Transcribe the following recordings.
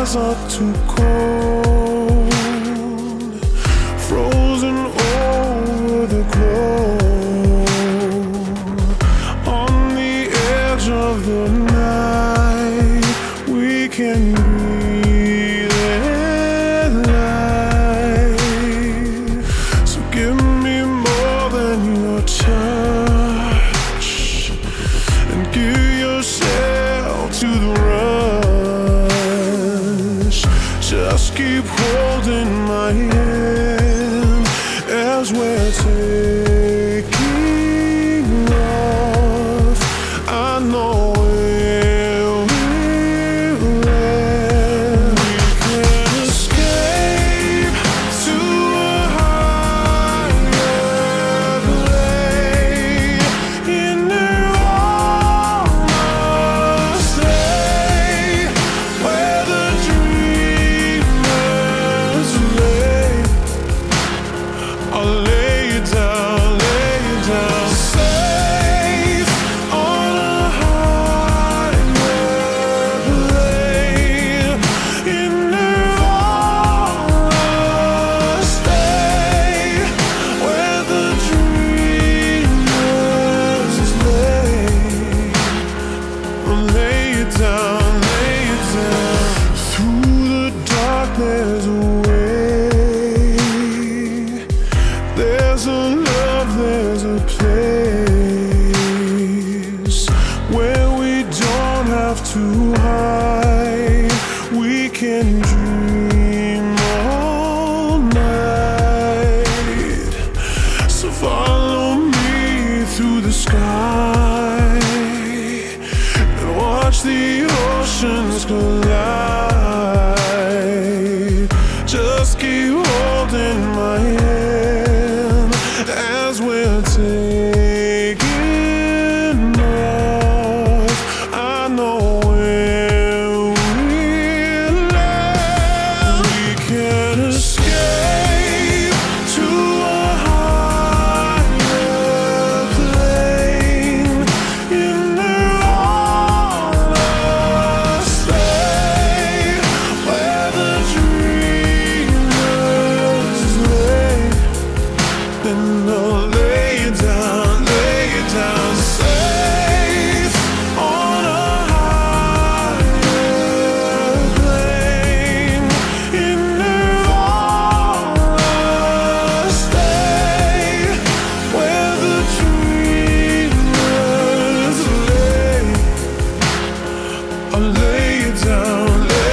skies are too cold, frozen over the globe. On the edge of the night, we can breathe in light. So give me more than your touch, and give yourself to the rush. Just keep holding my hand as we're taking off. I know where we'll land. We can escape to a higher plane. In Nirvana, stay where the dreamers lay. I'll lay you down, safe on a higher plane. In Nirvana, stay where the dreamers lay. I'll lay you down, through the dark there's a way. There's a love, there's a place where we don't have to hide. We can dream all night. So follow me through the sky and watch the oceans collide. Just keep holding my hand as we're taking off. I know where we'll land. We can escape to a higher plane. In Nirvana, stay where the dreamers lay. Then I'll lay you down, safe on a higher plane. In Nirvana, stay where the dreamers lay. I'll lay you down,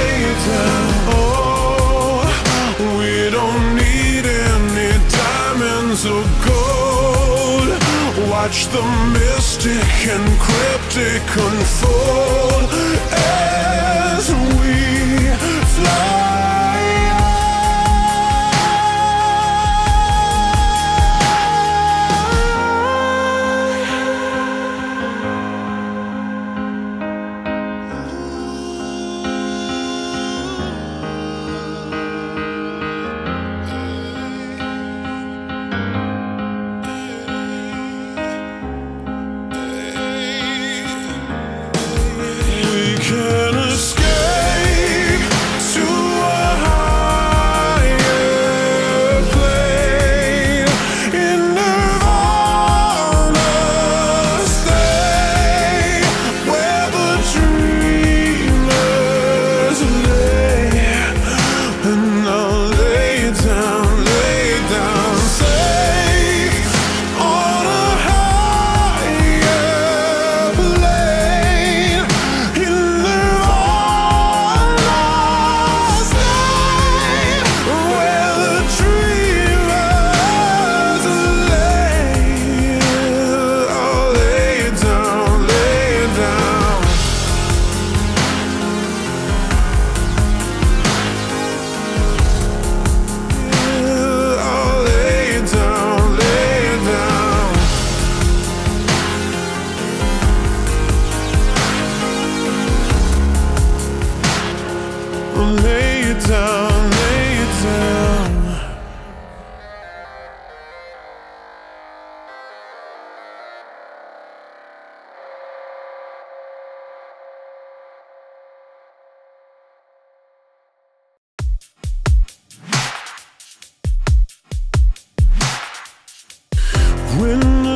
oh, we don't need any diamonds or gold. Watch the mystic and cryptic unfold as we fly. We can escape to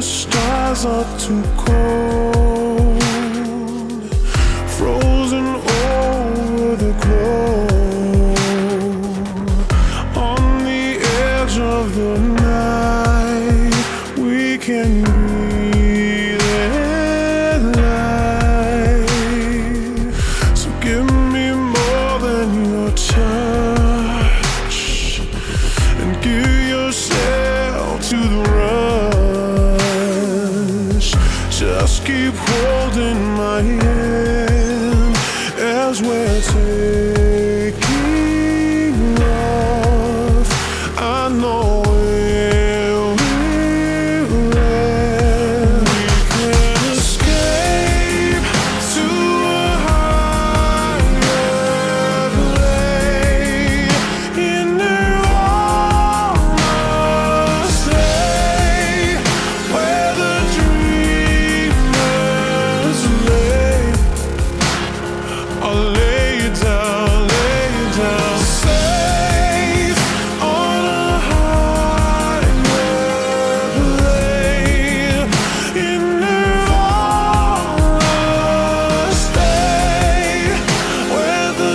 the stars are too cold, frozen over the globe. On the edge of the night, we can breathe in light. So give me more than your touch, and give yourself to the rush. Just keep holding my hand as we're taking off. I know where we're at. We can escape to a higher plane. In Nirvana, stay where the dreamers lay. I'll lay you down, safe on a higher plane. In Nirvana, stay where the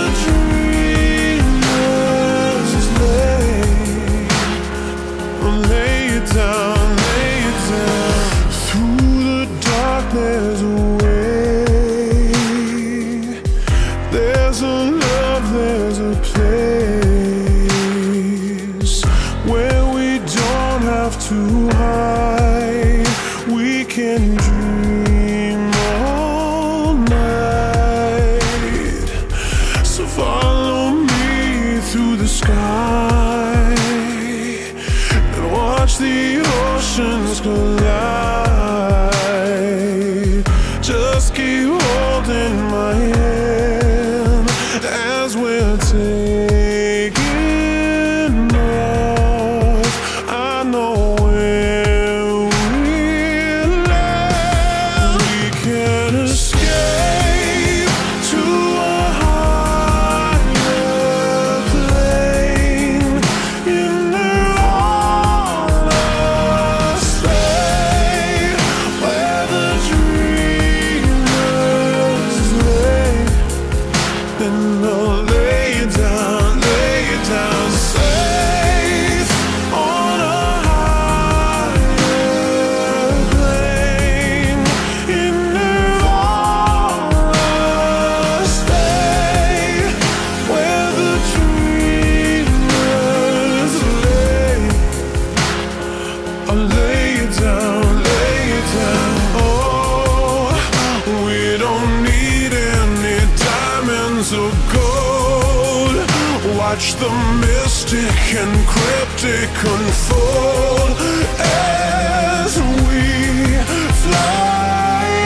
dreamers lay. I'll lay you down, through the dark. There's a way. There's a love, there's a place where we don't have to hide. We can dream all night. So follow me through the sky and watch the oceans collide. Just keep holding my hand as we're taking off. I know where we'll land. We can escape to a higher plane. In Nirvana, stay where the dreamers lay. And I'll lay you down, safe on a higher plane. In Nirvana, stay where the dreamers lay. I'll lay you down. Oh, we don't need any diamonds or gold. Watch the mystic and cryptic unfold as we fly.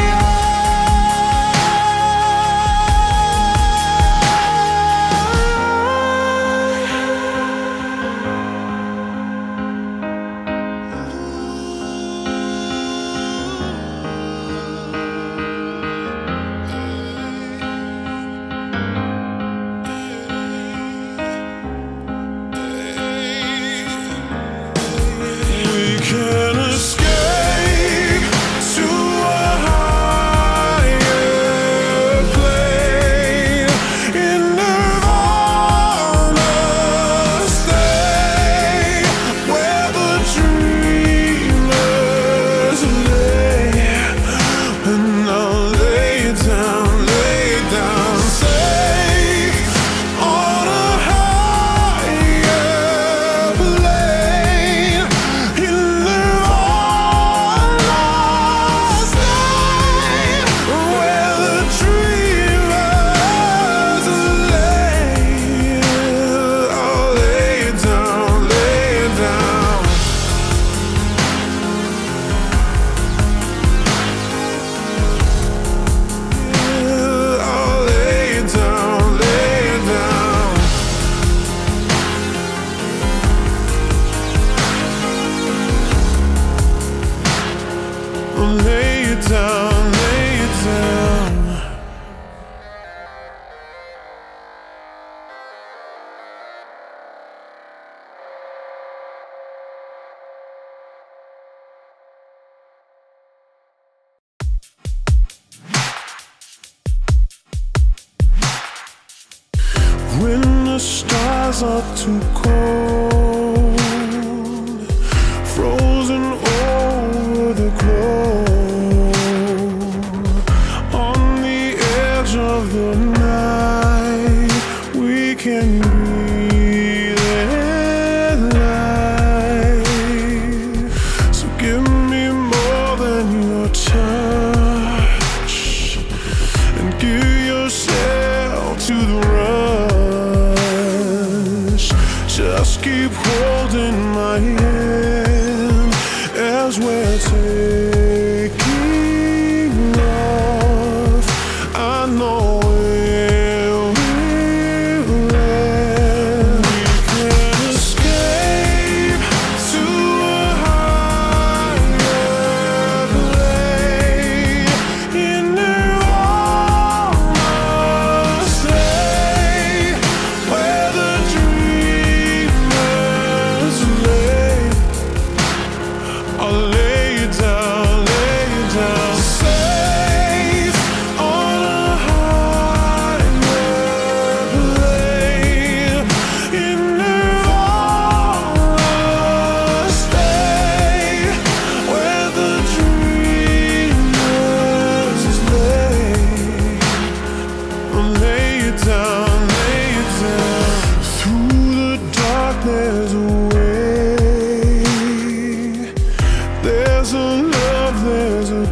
We can escape to a higher plane. In Nirvana, stay where the dreamers lay. And I'll lay you down, safe on a higher plane. In Nirvana, stay where the dreamers lay. I'll lay you down. I'll lay you down. I'll lay you down. nights are too cold, frozen over the globe. On the edge of the night, we can breathe in light. So give me more than your touch, and give yourself to the rush. Just keep holding my hand as we're taking off. I know where we'll land. We can escape to a higher plane in Nirvana. Stay where the dreamers lay. I'll lay you down, safe on a higher plane in Nirvana. Stay where the dreamers lay. I'll lay you down, through the darkness away. There's a love, there's a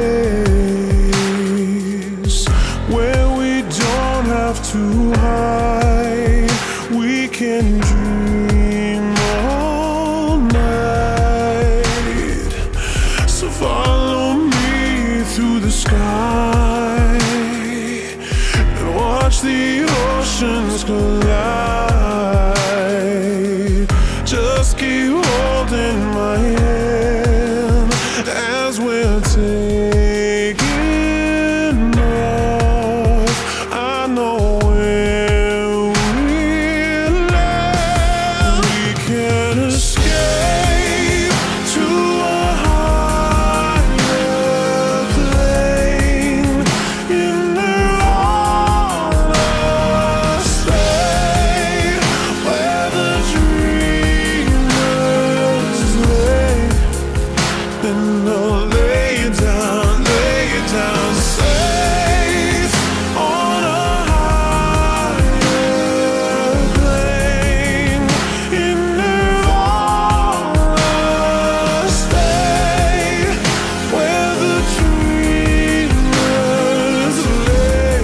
place where we don't have to hide. We can dream all night. So follow me through the sky and watch the oceans collide. Just keep holding my hand as we're taking off. I know where we'll land. We can escape to a higher plane in Nirvana. Stay where the dreamers lay. And I'll lay you down, safe on a higher plane in Nirvana. Stay where the dreamers lay.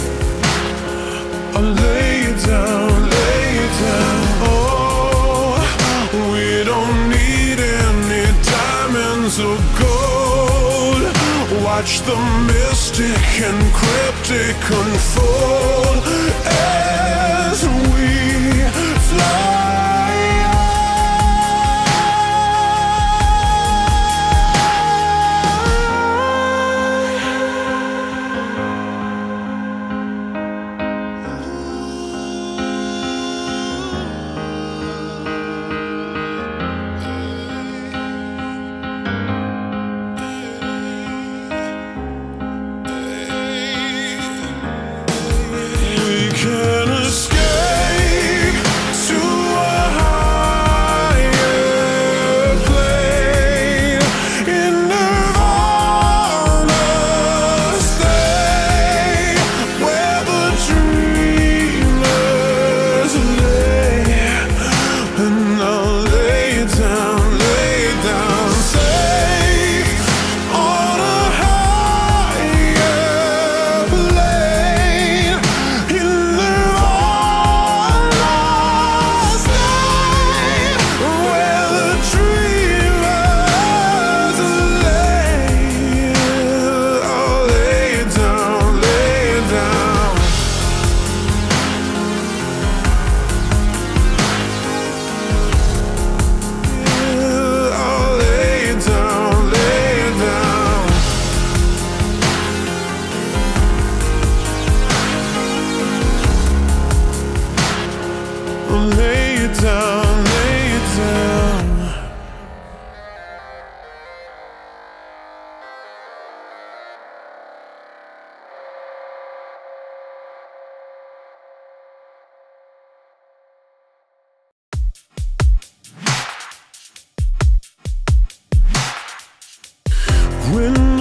I'll lay you down, oh, we don't need any diamonds or gold. Watch the mystic and cryptic unfold as we fly. We can escape to a higher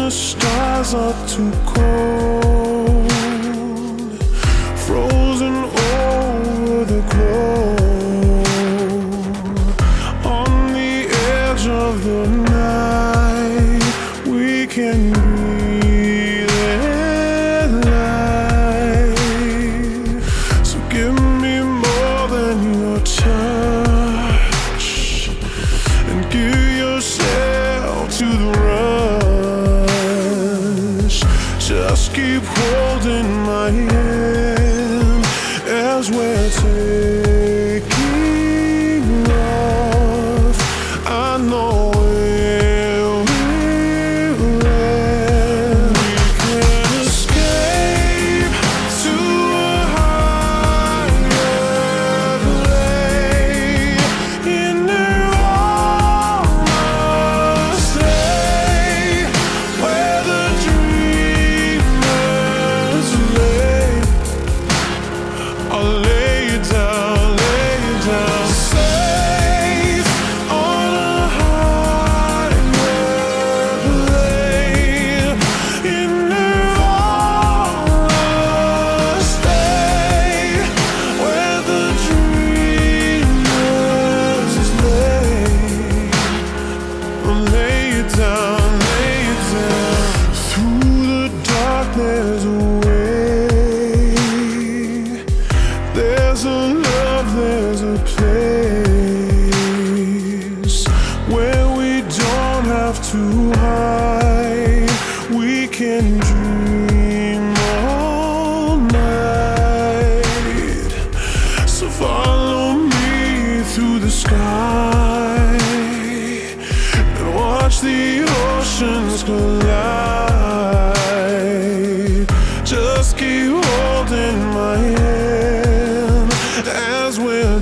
the stars are too cold, frozen over the globe. On the edge of the night, we can breathe that light. So give me more than your touch, and give yourself to the rush. Just keep holding my hand as we're taking off. I know where we'll land. We can escape to a higher plane in Nirvana. Stay where the dreamers lay. I'll lay you down, safe on a higher plane in Nirvana. Stay where the dreamers lay. I'll lay you down, through the darkness away. There's a love, there's a place where we don't have to hide. We can dream all night. So follow me through the sky and watch the oceans collide. Just keep holding my hand as we're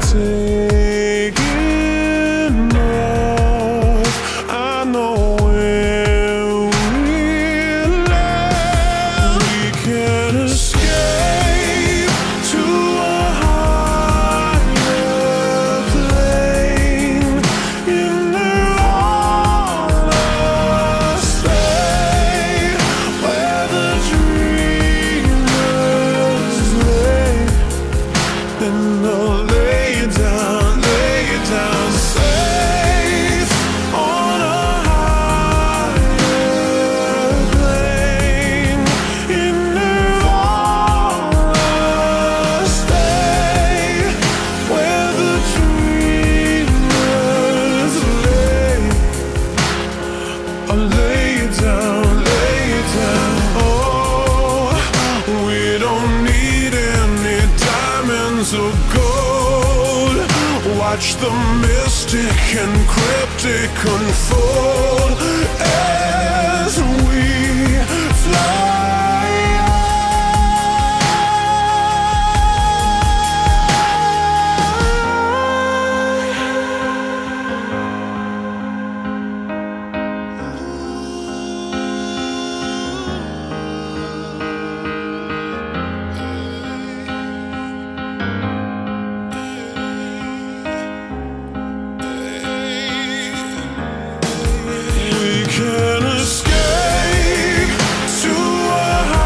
taking off. I know where we'll land. We can escape to a higher plane in Nirvana. Stay where the dreamers lay. Then I'll lay you down, safe on a higher plane in Nirvana. Stay where the dreamers lay. I'll lay you down. Oh, we don't need any diamonds or gold. Watch the mystic and cryptic unfold as we fly. We can escape to a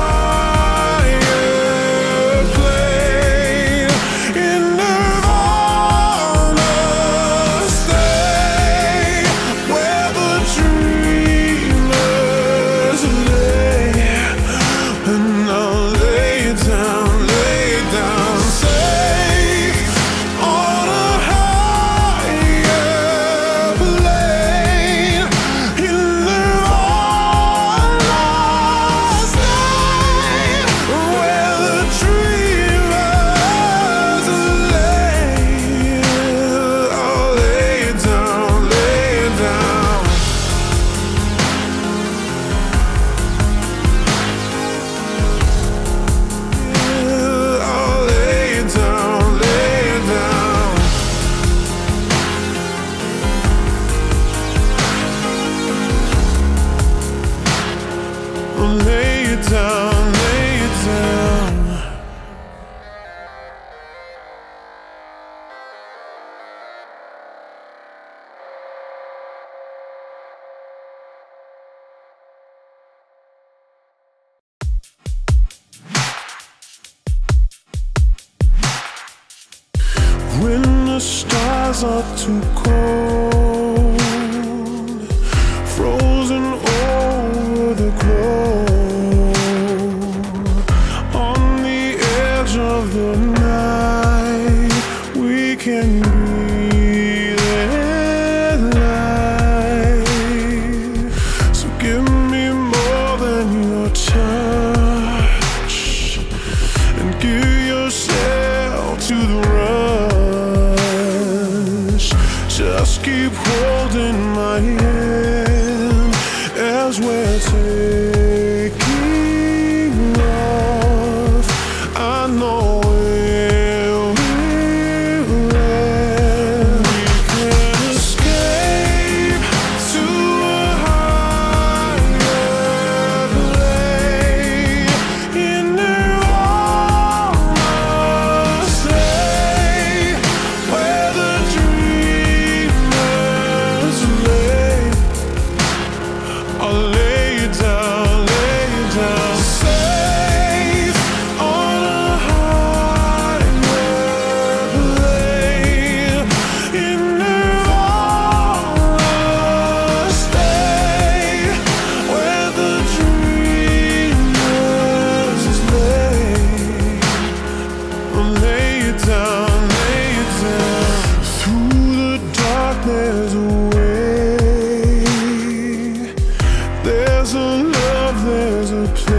higher plane in Nirvana. Stay where the dreamers lay. And I'll lay you down, safe on a higher plane in Nirvana. Stay where the dreamers lay. I'll lay you down. I'll lay you down. I'll lay you down. skies are too cold, frozen over the globe. On the edge of the night, we can breathe in light. So give me more than your touch, and give yourself to the rush. Just keep holding my hand as we're taking off. I know where we'll land. We can escape to a higher plane in Nirvana, stay where the dreamers lay. I'll lay you down, safe on a higher plane in Nirvana, stay where the dreamers lay. I'll lay you down, through the dark there's a way. There's a love, there's a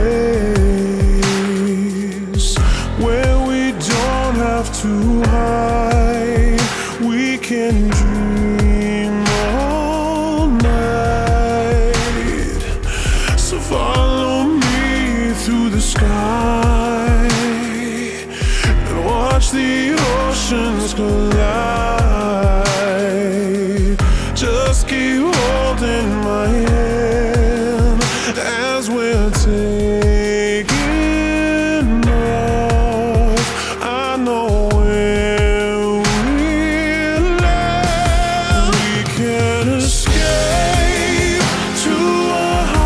place where we don't have to hide. We can dream all night. So follow me through the sky and watch the oceans collide. Just keep holding my hand as we're taking off. I know where we'll land. We can escape to a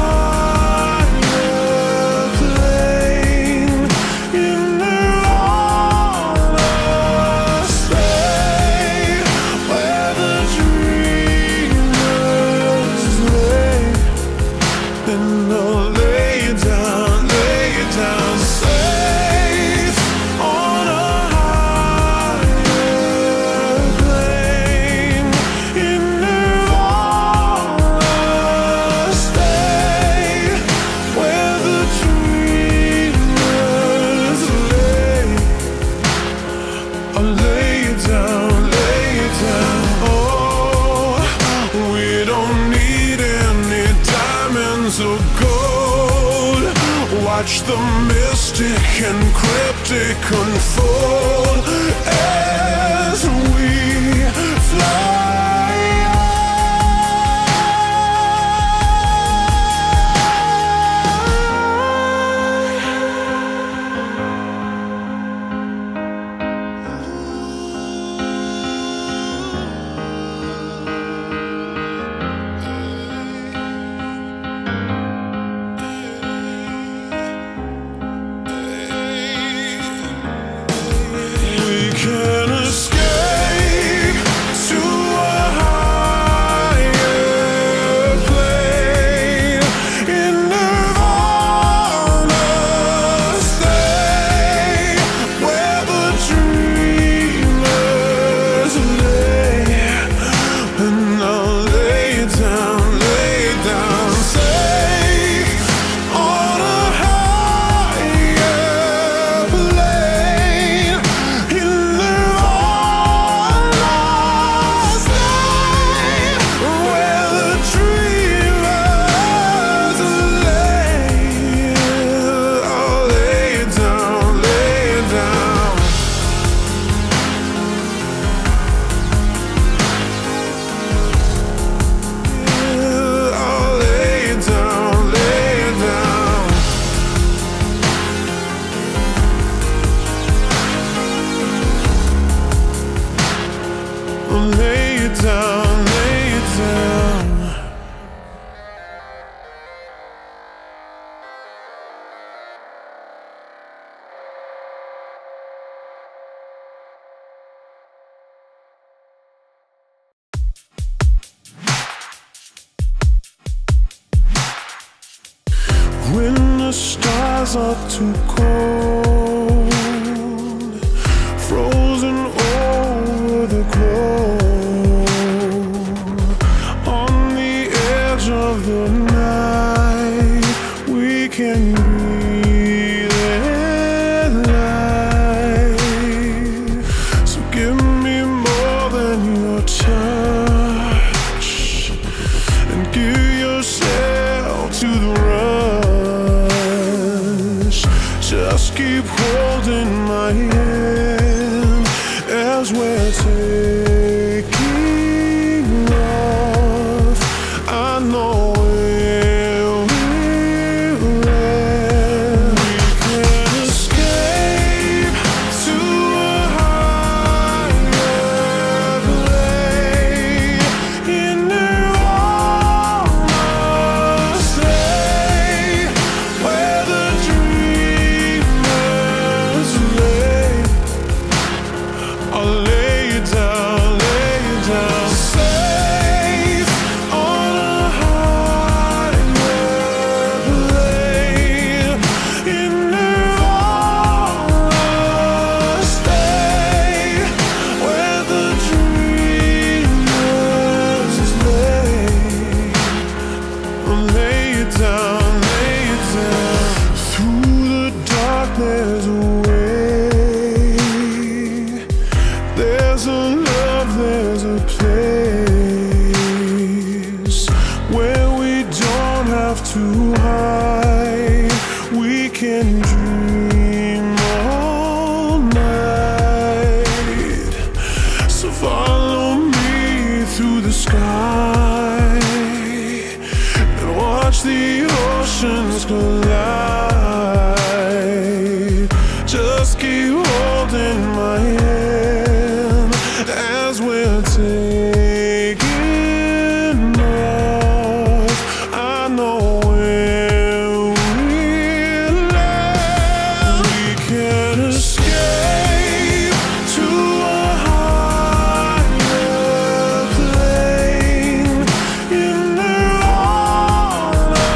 higher plane in Nirvana, stay where the dreamers lay. Then I'll lay you down, safe on a higher plane in Nirvana, stay where the dreamers lay. I'll lay you down, oh, we don't need any diamonds or gold. Watch the mystic and cryptic unfold as we fly. We can escape to a when the stars are too cold, frozen over the globe. On the edge of the night, we can breathe in light. So give me more than your touch, and give yourself to the rush. Just keep holding my hand as we're taking off. I know where we'll land. We can escape to a higher plane. In Nirvana, stay where the dreamers lay. I'll lay you down, safe on a higher plane. In Nirvana, stay where the dreamers lay. I'll lay you down, through the dark. There's a way. There's a love, there's a place where we don't have to hide. We can dream all night. So follow me through the sky and watch the oceans collide. Just keep holding my hand as we're taking off. I know where we'll land. We can escape to a higher plane. In Nirvana,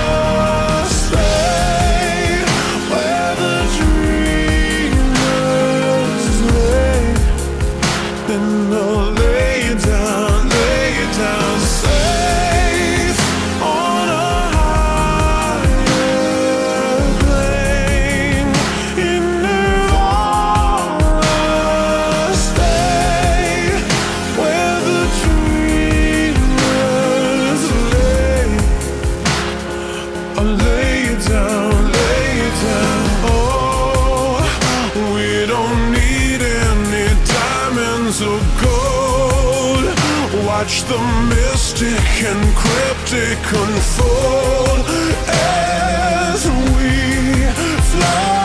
stay where the dreamers lay. Then I'll lay you down, safe on a higher plane. In Nirvana, stay where the dreamers lay. I'll lay you down. Oh, we don't need any diamonds or gold. Watch the mystic and cryptic unfold as we fly.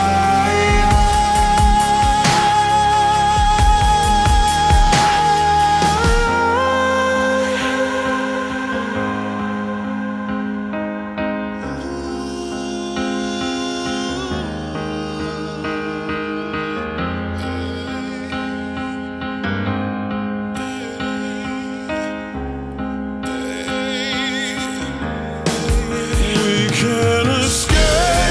We can escape.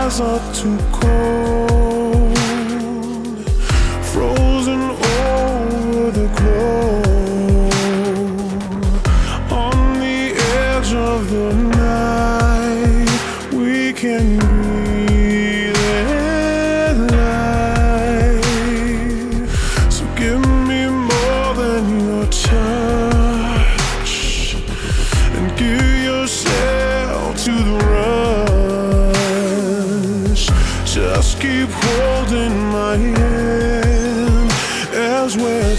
skies are too cold, frozen over the globe. On the edge of the night, we can breathe in light. So give me more than your touch, and give yourself to the rush. Just keep holding my hand as we're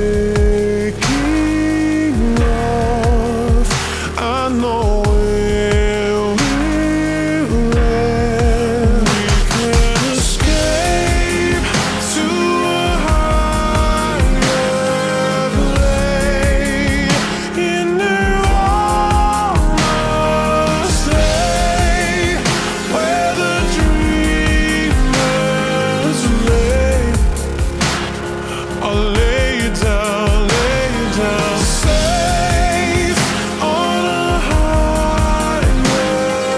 taking off. I know where we'll land. We can escape to a higher plane in Nirvana. Stay where the dreamers lay. I'll lay you down, safe on a higher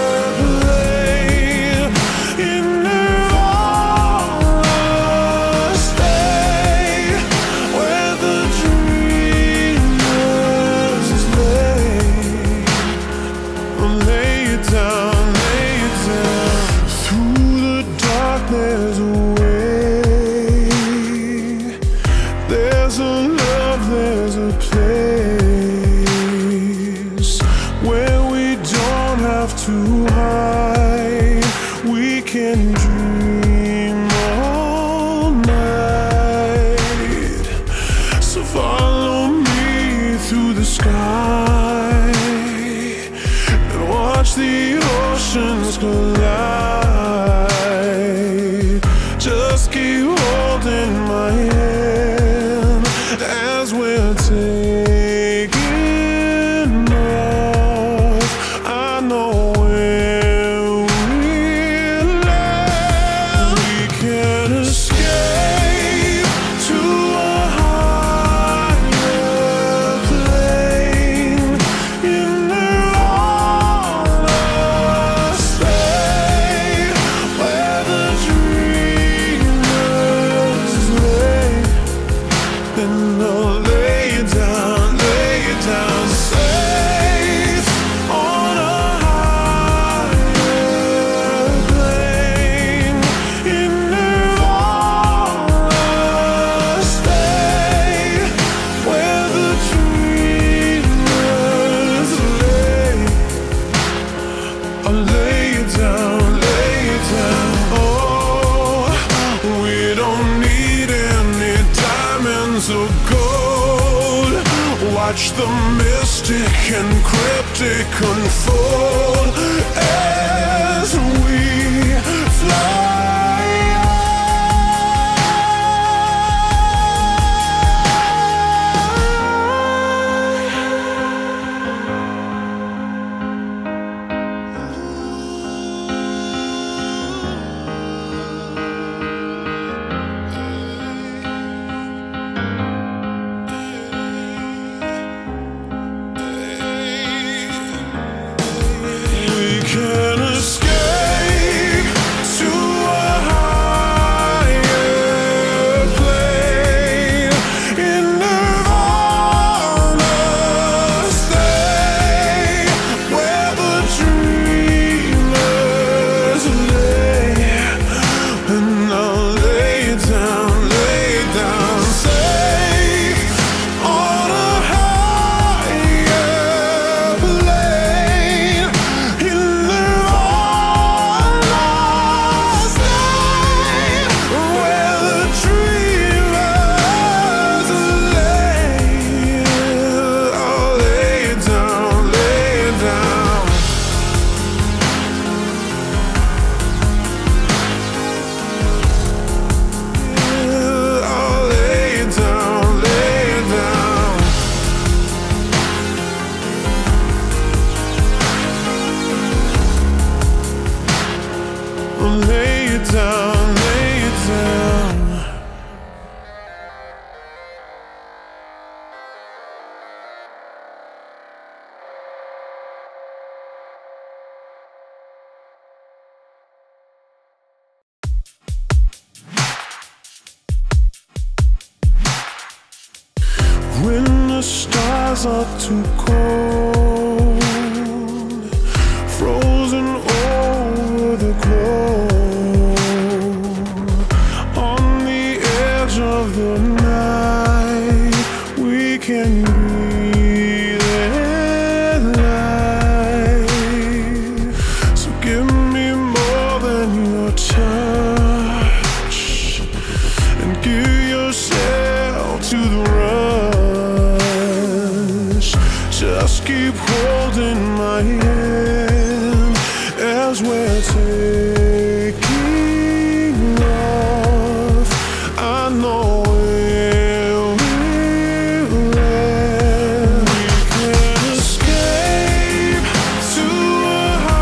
plane in Nirvana. Stay where the dreamers lay. I'll lay you down, through the darkness away. There's a love, there's a place where we don't have to hide. We can dream all night. So follow me through the sky and watch the oceans collide. Just keep holding my hand as we're taking off. I know where we'll land. We can escape to a higher plane in Nirvana. Stay where the dreamers lay. Then I'll lay you down, safe on a higher plane in Nirvana. Stay where the dreamers lay. I'll lay you down, oh, we don't need any diamonds or gold. Watch the mystic and cryptic unfold as we fly. We can escape to a when the stars are too cold, frozen over the globe. On the edge of the night, we can breathe that light. So give me more than your touch, and give yourself to the rush. Just keep holding my hand as we're taking off. I know where we'll land. We can escape to a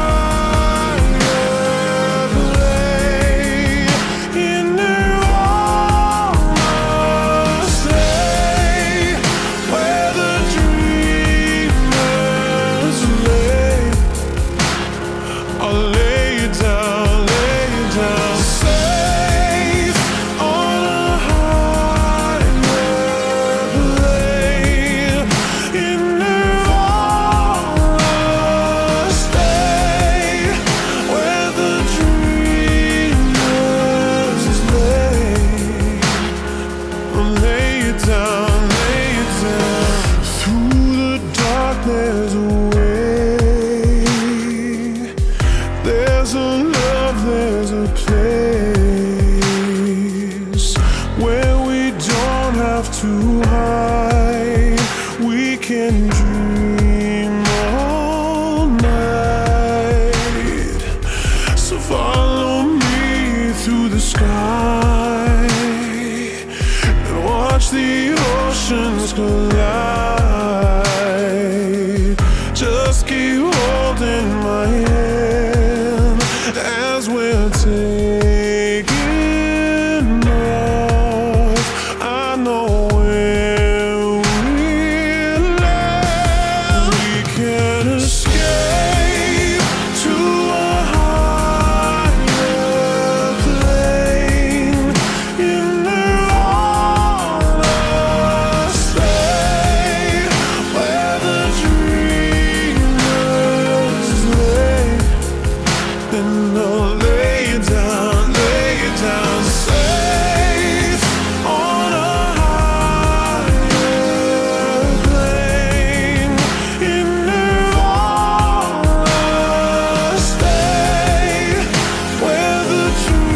higher plane in Nirvana, stay where the dreamers lay. I'll lay you down, safe on a higher plane in Nirvana, stay where the dreamers lay. I'll lay you down, through the dark there's a way. There's a love, there's a place where we don't have to hide. We can dream all night. So follow me through the sky and watch the oceans collide. Just keep holding my hand as we're taking off. I know where we'll land. We can escape to a higher plane in Nirvana, stay where the dreamers lay. Then I'll lay you down, safe on a higher plane in Nirvana, stay where the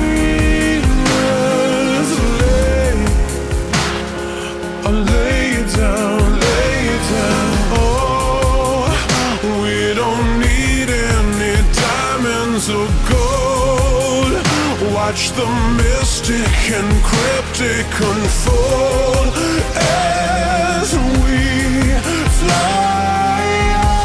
dreamers lay. I'll lay you down. Oh, we don't need any diamonds or gold. Watch the mystic and cryptic unfold as we fly.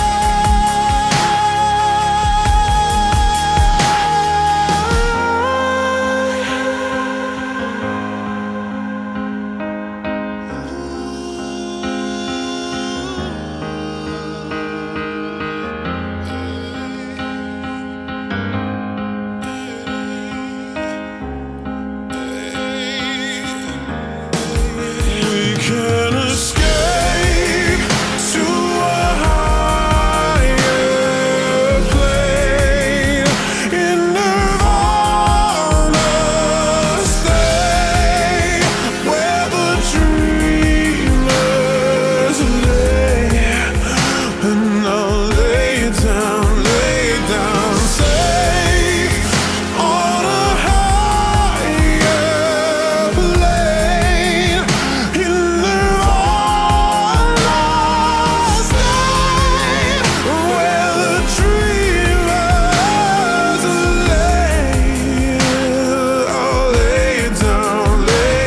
We can escape to a higher plane in Nirvana, stay where the dreamers lay. And I'll lay you down, safe on a higher plane in Nirvana, stay where the dreamers lay. I'll lay you down,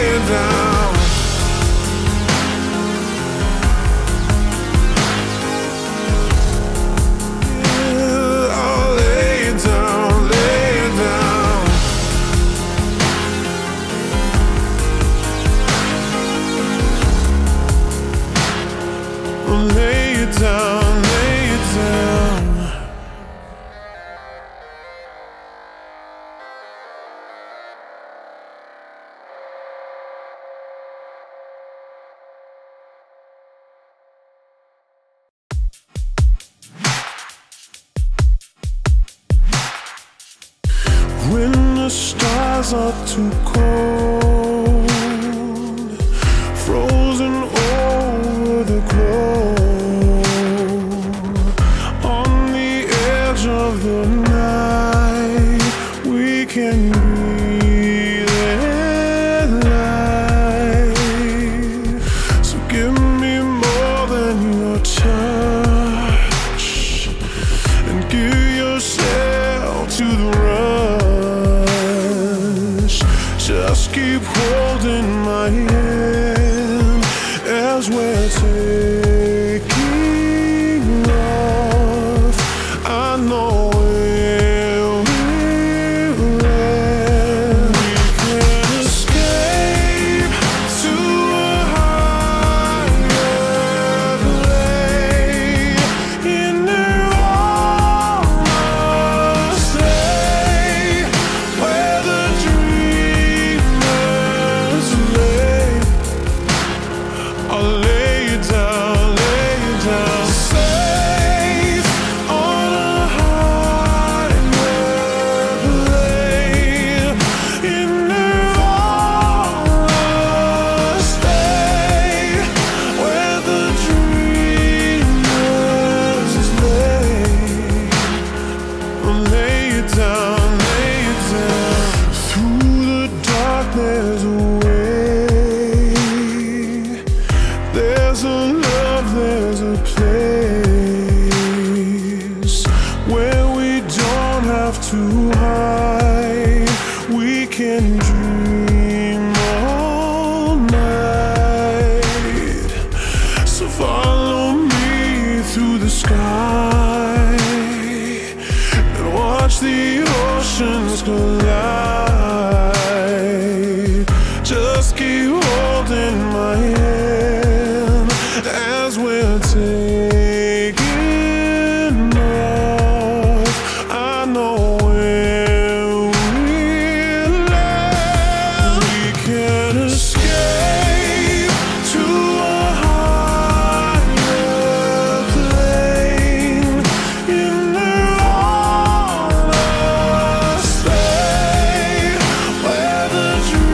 I'll lay you down, I'll lay you down. skies are too cold, frozen over the globe. On the edge of the night, we can breathe in light. So give me more than your touch, and give yourself to the rush. Just keep holding my hand as we're taking off. I know where we'll land. We can escape to a higher plane. In Nirvana, stay where the dreamers lay. I'll lay you down, safe on a higher plane. In Nirvana, stay where the dreamers lay. I'll lay you down, through the dark. There's a way. There's a love, there's a place where we don't have to hide. We can dream all night. So follow me through the sky and watch the oceans collide. Just keep holding my hand as we're taking off. I know where we'll land. We can escape to a higher plane. In Nirvana, stay where the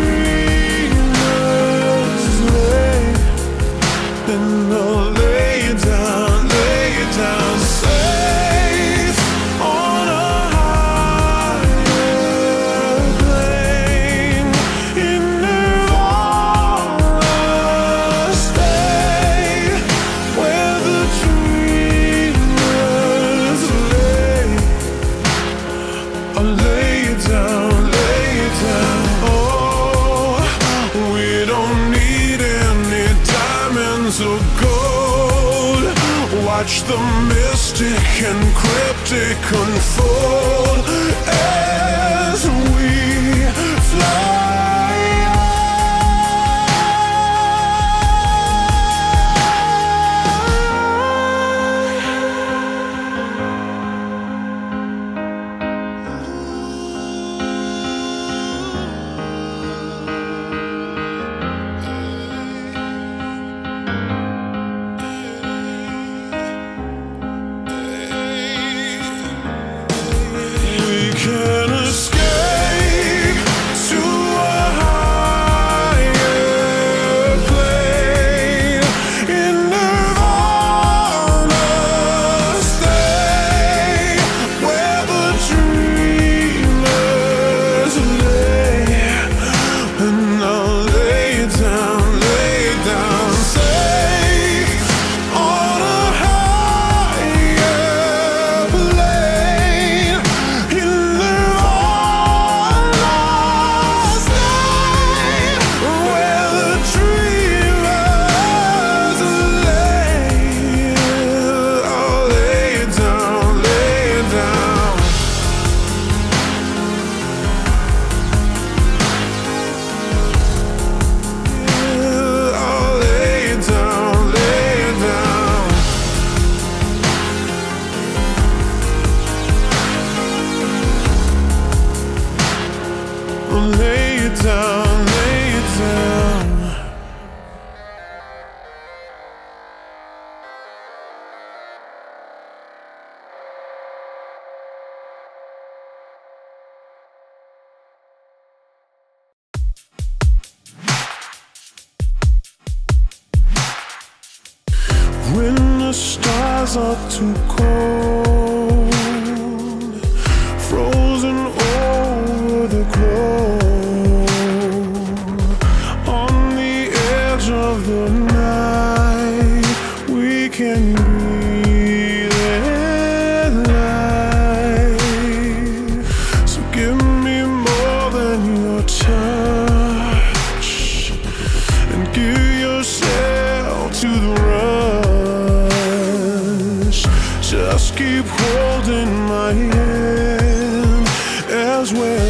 dreamers lay. Then I'll lay you down, safe on a higher plane. In Nirvana, stay where the dreamers lay. I'll lay you down. Oh, we don't need any diamonds or gold. Watch the mystic and cryptic unfold as we fly. We when the stars are too cold, frozen over the globe, on the edge of the night, we can breathe at light. So give me more than your touch, and give yourself to the rush. Just keep holding my hand as we're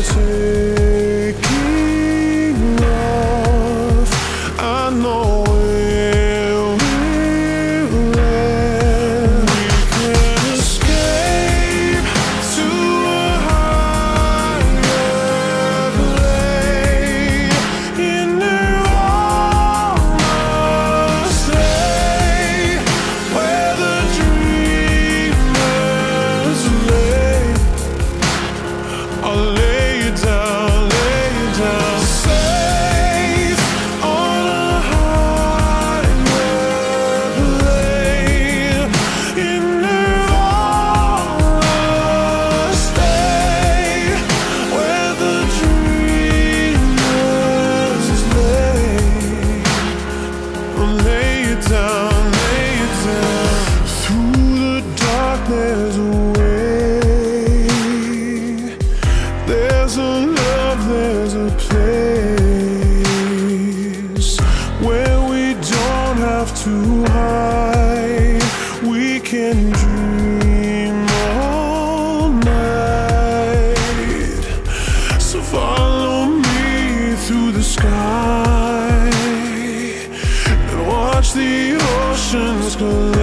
taking off. I know where we'll land. We can escape to a higher plane. In Nirvana, stay where the dreamers lay. I'll lay you down, safe on a higher plane. In Nirvana, stay where the dreamers lay. I'll lay you down, through the dark there's a way. There's a love, there's a place where we don't have to hide. We can dream all night. So follow me through the sky and watch the oceans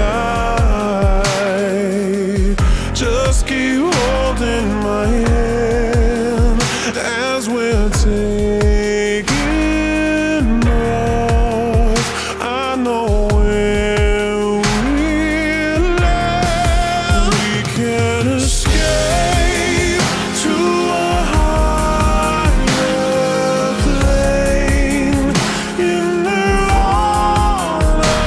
collide. Just keep holding my hand as we're taking off. I know where we'll land. We can escape to a higher plane. In Nirvana,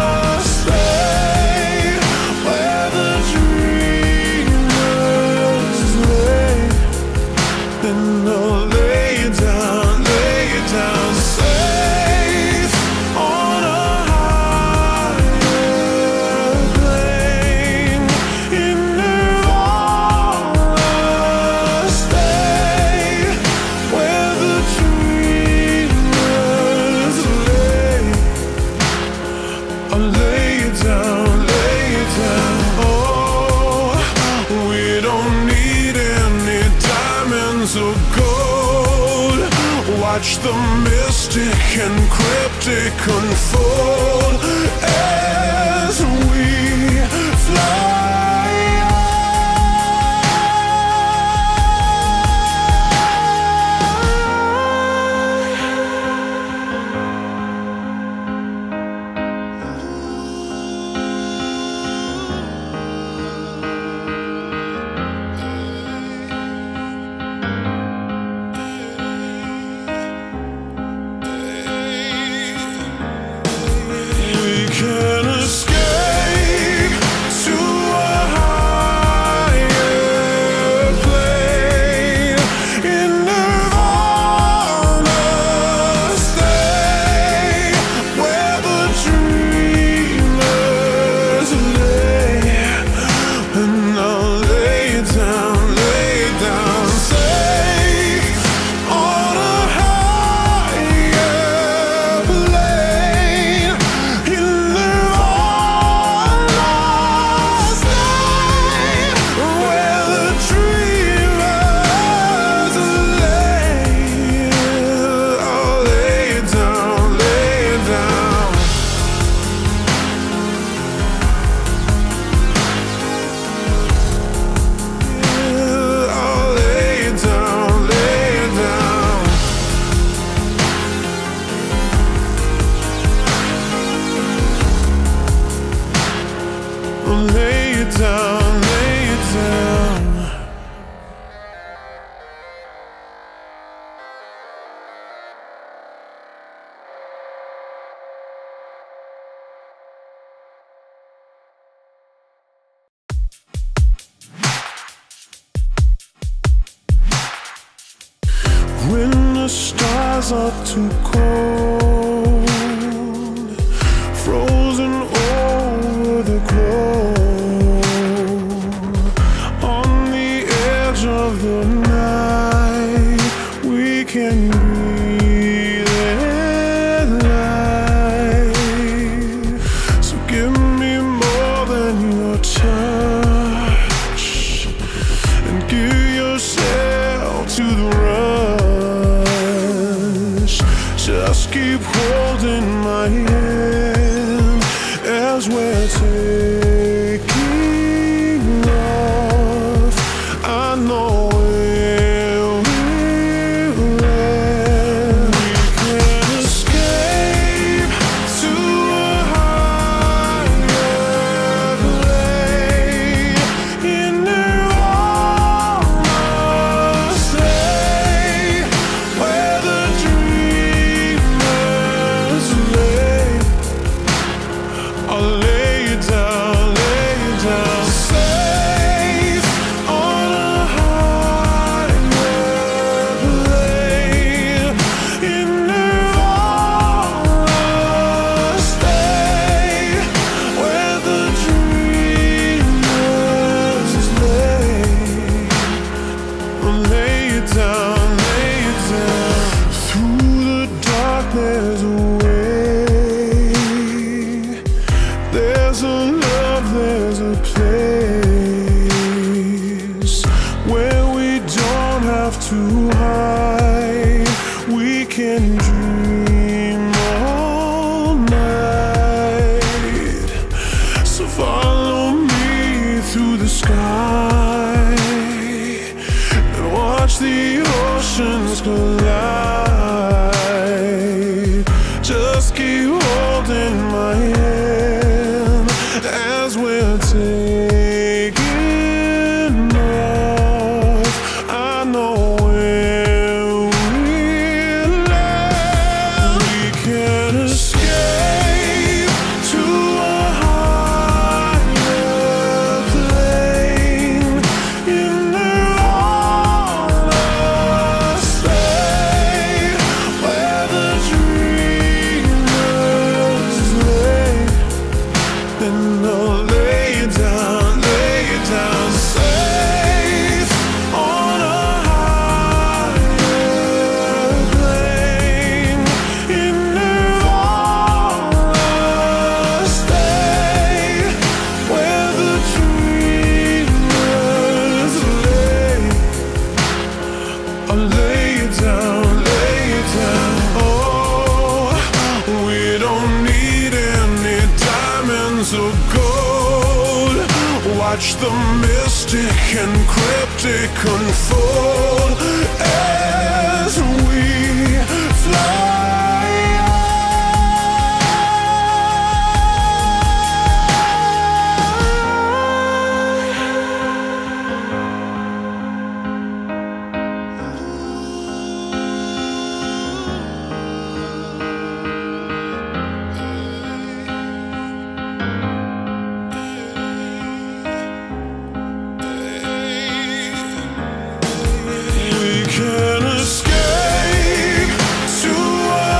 stay where the dreamers lay. Then I'll lay you down, safe on a higher plane. In Nirvana, stay where the dreamers lay. I'll lay you down, oh, we don't need any diamonds or gold. Watch the mystic and cryptic unfold as we fly. We can escape to a higher plane. In Nirvana, stay where the dreamers lay. And I'll lay you down, safe on a higher plane. In Nirvana, stay where the dreamers lay. I'll lay you down, I'll lay you down, I'll lay you down. when the stars are too cold, frozen over the globe. On the edge of the night, we can breathe that light. So give me more than your touch, and give yourself to the rush. Just keep holding my hand as we're taking off. I know where we'll land. We can escape to a higher plane in Nirvana, stay where the dreamers lay. I'll lay you down, safe on a higher plane in Nirvana, stay where the dreamers lay. I'll lay you down, through the darkness away. There's a love, there's a place where we don't have to hide. We can dream all night. So follow me through the sky and watch the oceans collide. Just keep holding my hand as we're taking off. I know where we'll land. We can escape to a higher plane in Nirvana, stay where the dreamers lay. Then I'll lay you down, safe on a higher plane in Nirvana, stay where the dreamers lay. I'll lay you down. Oh, we don't need any diamonds or gold. Watch the mystic and cryptic unfold as we fly. We can escape to a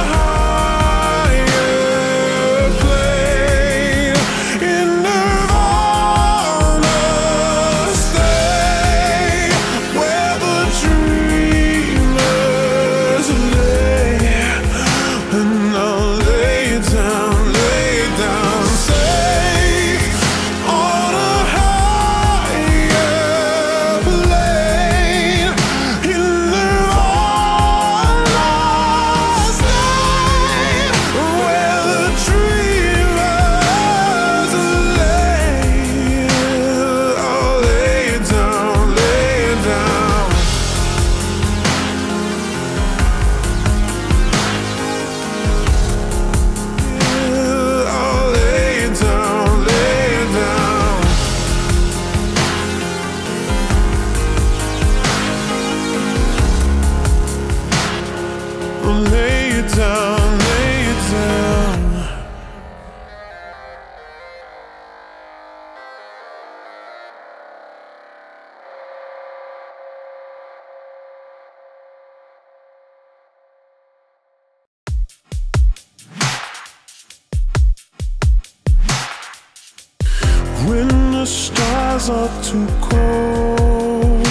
when the stars are too cold,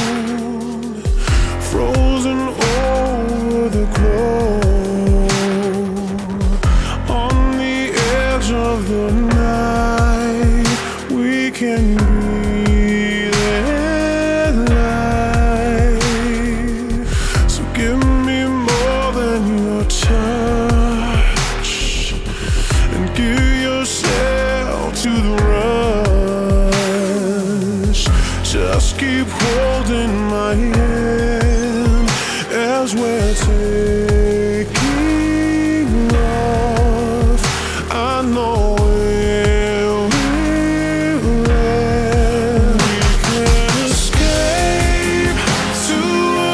frozen over the globe. On the edge of the night, we can breathe that light. So give me more than your touch, and give yourself to the rush. Just keep holding my hand as we're taking off. I know where we'll land. We can escape to a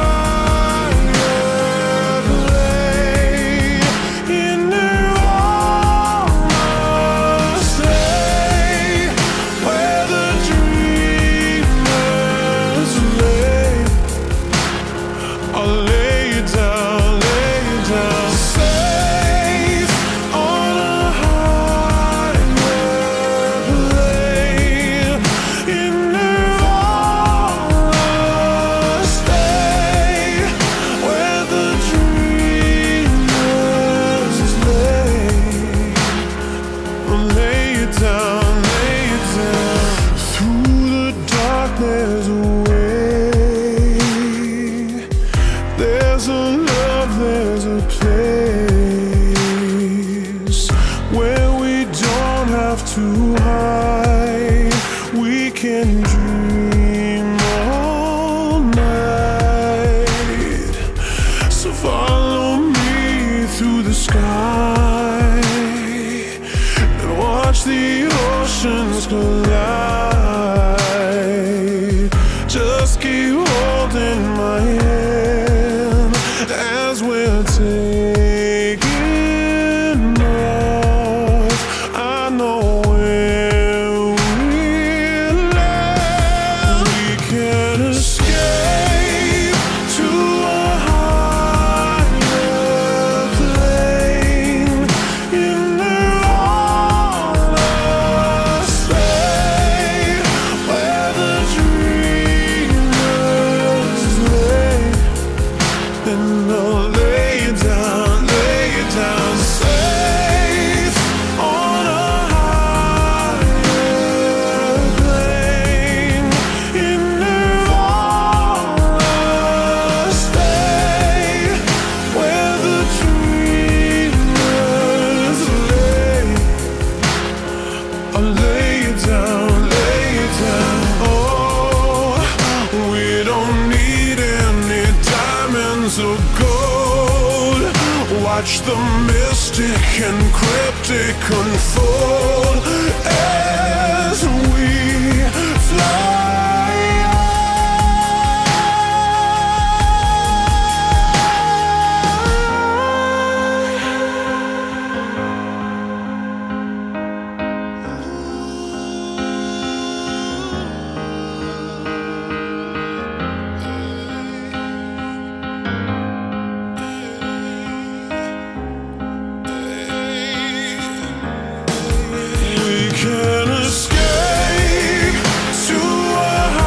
higher plane in Nirvana, stay where the dreamers lay. I'll lay you down, safe on a higher plane in Nirvana, stay where the dreamers lay. I'll lay you down, through the darkness away. There's a love, there's a place where we don't have to hide. We can dream all night. So follow me through the sky and watch the oceans collide. Just keep holding my hand as we're taking off. I know where we'll land. We can escape to a higher plane in Nirvana, stay where the dreamers lay. And I'll lay you down, safe on a higher plane in Nirvana, stay where the dreamers lay. I'll lay you down. Oh, we don't need any diamonds or gold. Watch the mystic and cryptic unfold as we fly. We can escape to a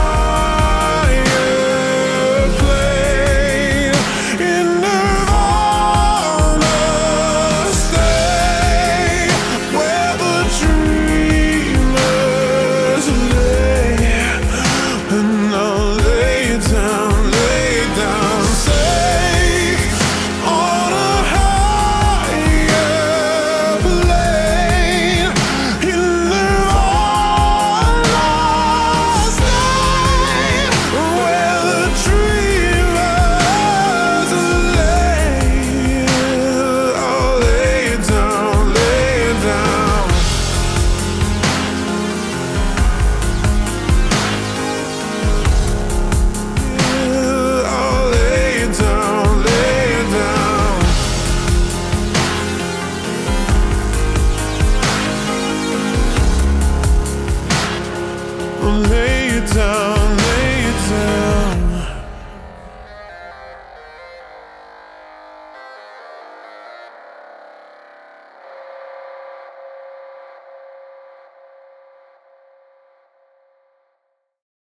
higher plane in Nirvana, stay where the dreamers lay. And I'll lay you down, safe on a higher plane in Nirvana, stay where the dreamers lay. I'll lay you down. I'll lay you down. I'll lay you down.